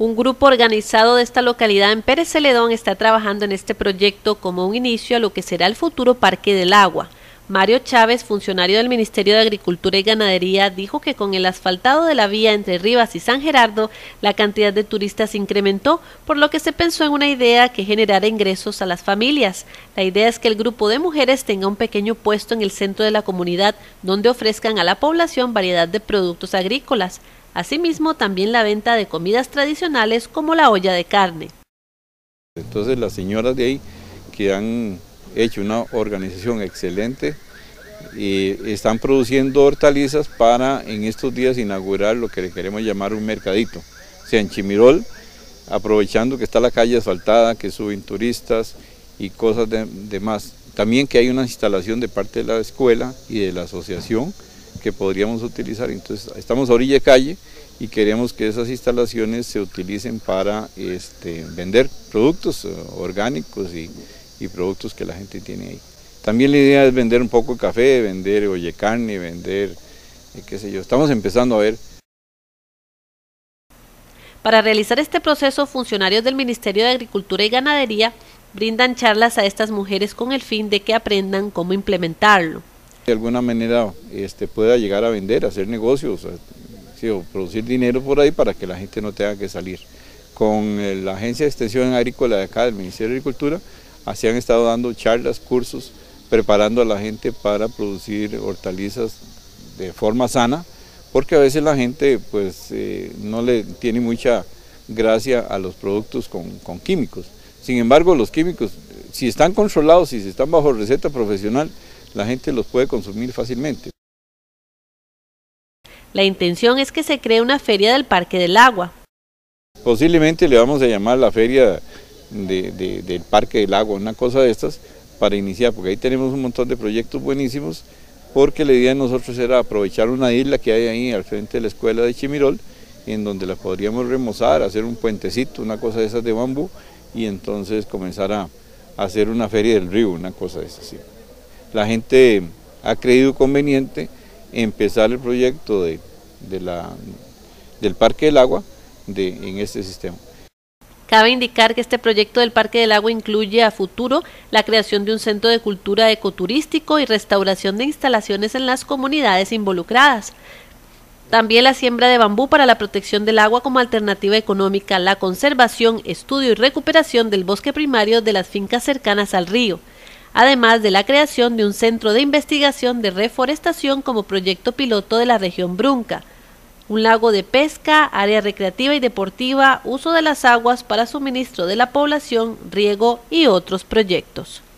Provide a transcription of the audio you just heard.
Un grupo organizado de esta localidad en Pérez Celedón está trabajando en este proyecto como un inicio a lo que será el futuro Parque del Agua. Mario Chávez, funcionario del Ministerio de Agricultura y Ganadería, dijo que con el asfaltado de la vía entre Rivas y San Gerardo, la cantidad de turistas incrementó, por lo que se pensó en una idea que generara ingresos a las familias. La idea es que el grupo de mujeres tenga un pequeño puesto en el centro de la comunidad, donde ofrezcan a la población variedad de productos agrícolas. Asimismo, también la venta de comidas tradicionales como la olla de carne. Entonces las señoras de ahí que han hecho una organización excelente y están produciendo hortalizas para en estos días inaugurar lo que le queremos llamar un mercadito. O sea, en Chimirol, aprovechando que está la calle asfaltada, que suben turistas y cosas demás. También que hay una instalación de parte de la escuela y de la asociación que podríamos utilizar. Entonces estamos a orilla de calle y queremos que esas instalaciones se utilicen para vender productos orgánicos y productos que la gente tiene ahí. También la idea es vender un poco de café, vender oye carne, vender qué sé yo. Estamos empezando a ver. Para realizar este proceso, funcionarios del Ministerio de Agricultura y Ganadería brindan charlas a estas mujeres con el fin de que aprendan cómo implementarlo. De alguna manera pueda llegar a vender, hacer negocios, o producir dinero por ahí para que la gente no tenga que salir. Con la Agencia de Extensión Agrícola de acá del Ministerio de Agricultura, así han estado dando charlas, cursos, preparando a la gente para producir hortalizas de forma sana, porque a veces la gente pues no le tiene mucha gracia a los productos con químicos. Sin embargo, los químicos, si están controlados, si están bajo receta profesional, la gente los puede consumir fácilmente. La intención es que se cree una feria del Parque del Agua. Posiblemente le vamos a llamar la feria del Parque del Agua, una cosa de estas, para iniciar, porque ahí tenemos un montón de proyectos buenísimos, porque la idea de nosotros era aprovechar una isla que hay ahí al frente de la escuela de Chimirol, en donde la podríamos remozar, hacer un puentecito, una cosa de esas de bambú, y entonces comenzar a hacer una feria del río, una cosa de esas. Sí. La gente ha creído conveniente empezar el proyecto del Parque del Agua en este sistema. Cabe indicar que este proyecto del Parque del Agua incluye a futuro la creación de un centro de cultura ecoturístico y restauración de instalaciones en las comunidades involucradas. También la siembra de bambú para la protección del agua como alternativa económica, la conservación, estudio y recuperación del bosque primario de las fincas cercanas al río, además de la creación de un centro de investigación de reforestación como proyecto piloto de la región Brunca, un lago de pesca, área recreativa y deportiva, uso de las aguas para suministro de la población, riego y otros proyectos.